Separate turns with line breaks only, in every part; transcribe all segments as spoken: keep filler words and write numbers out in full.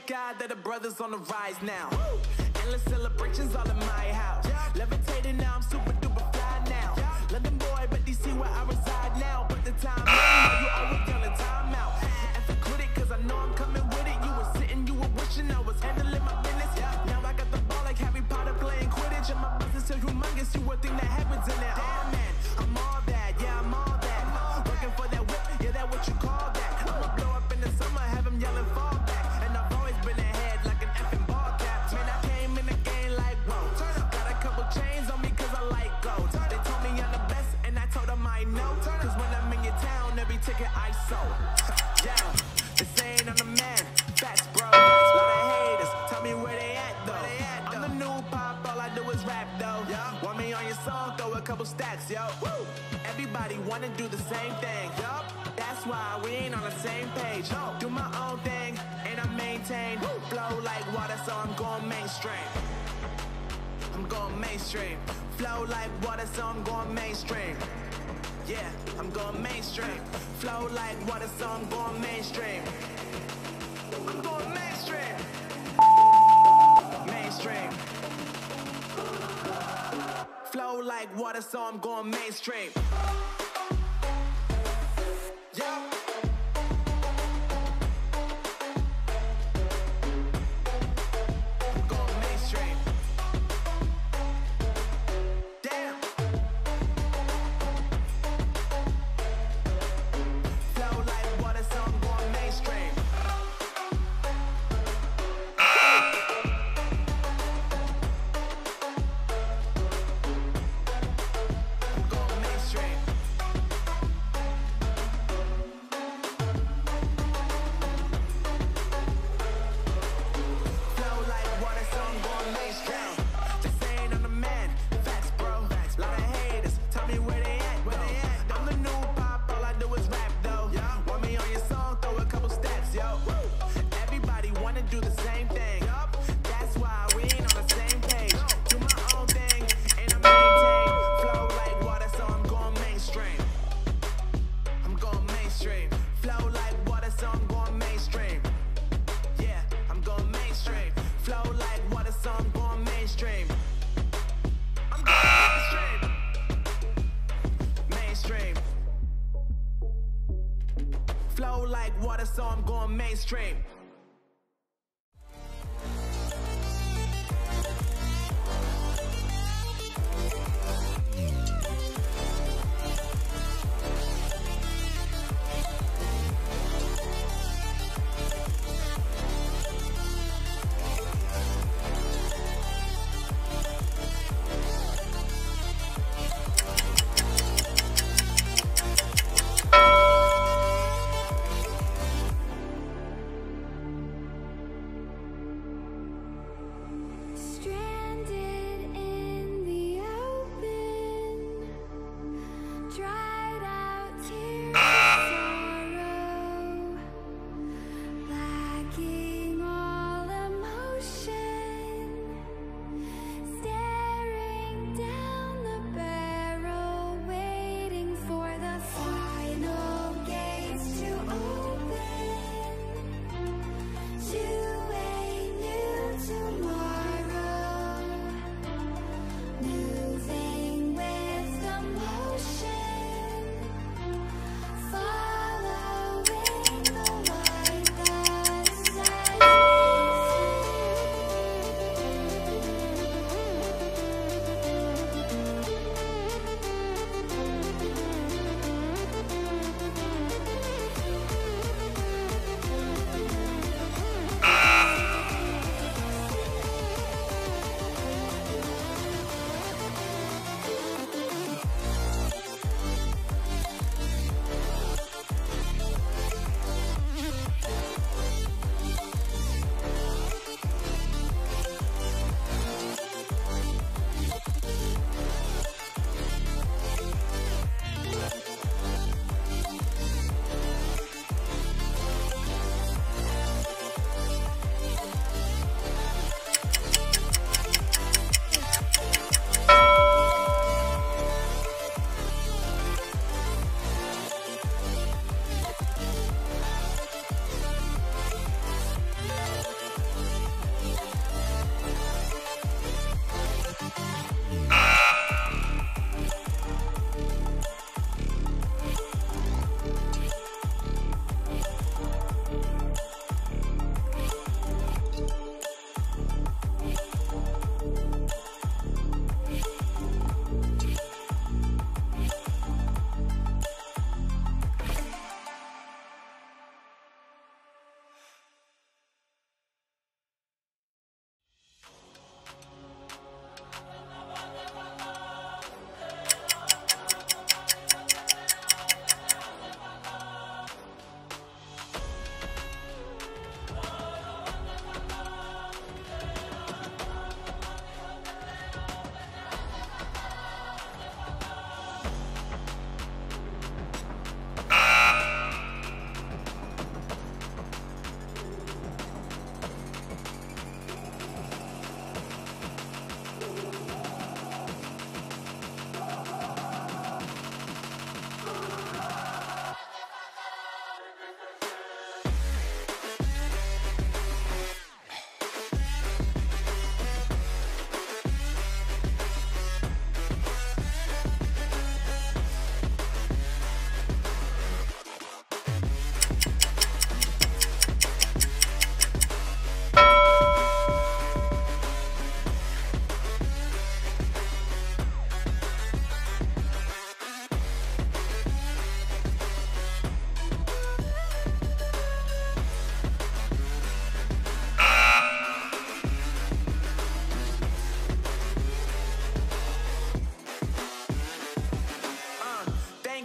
thank God that the brothers on the rise now. Woo! Endless celebrations all in my house. Yeah. Levitating now, I'm super duper fly now. Yeah. London boy, but D C where I reside now. But the time ain't, you always yelling time out. And for quit it, cause I know I'm coming with it. You were sitting, you were wishing I was handling my business. Yeah. Now I got the ball like Harry Potter playing Quidditch. And my business is humongous, you would think that happens in there. Damn man, I'm all that, yeah, I'm all that. Working for that whip, yeah, that what you call that. I'ma blow up in the summer, have them yelling fall back. And I've always been ahead like an effing ball cap. Man, I came in the game like, whoa. Got a couple chains on me cause I like gold. They told me I'm the best and I told them I know. Cause when I'm in your town, every ticket I sold. Yeah, they saying I'm the man, facts bro. Lot of haters, tell me where they at though. I'm the new pop, all I do is rap though. Want me on your song, throw a couple stacks, yo. Woo! Everybody wanna do the same thing, yup. That's why we ain't on the same page. No. Do my own thing, and I maintain. Woo. Flow like water, so I'm going mainstream. I'm going mainstream. Flow like water, so I'm going mainstream. Yeah, I'm going mainstream. Flow like water, so I'm going mainstream. I'm going mainstream. Mainstream. Flow like water, so I'm going mainstream. Yeah. I'm going mainstream. Damn. Flow like water, so I'm going mainstream. I'm going mainstream. Flow like water, so I'm going mainstream. Just saying I'm the man, facts bro. Lot of haters, tell me where they at though. I'm the new pop, all I do is rap though. Want me on your song, throw a couple steps, yo. Everybody wanna do the same thing. That's why we ain't on the same page. Do my own thing, and I maintain. Flow like water, so I'm going mainstream. I'm going mainstream. Flow like water, so I'm going mainstream. Yeah, I'm going mainstream. Flow like water, so I'm going mainstream. I'm going mainstream. Mainstream. Flow like water, so I'm going mainstream.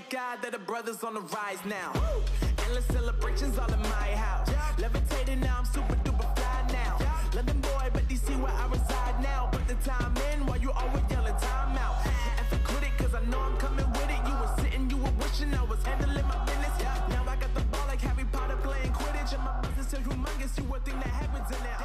thank God that the brothers on the rise now. Endless celebrations all in my house. Levitating now, I'm super duper fly now. London boy, but D C where I reside now. Put the time in while you always yelling time out. And for quit it, cause I know I'm coming with it. You were sitting, you were wishing I was handling my business. Now I got the ball like Harry Potter playing Quidditch. And my business is humongous, you would think that happens in there.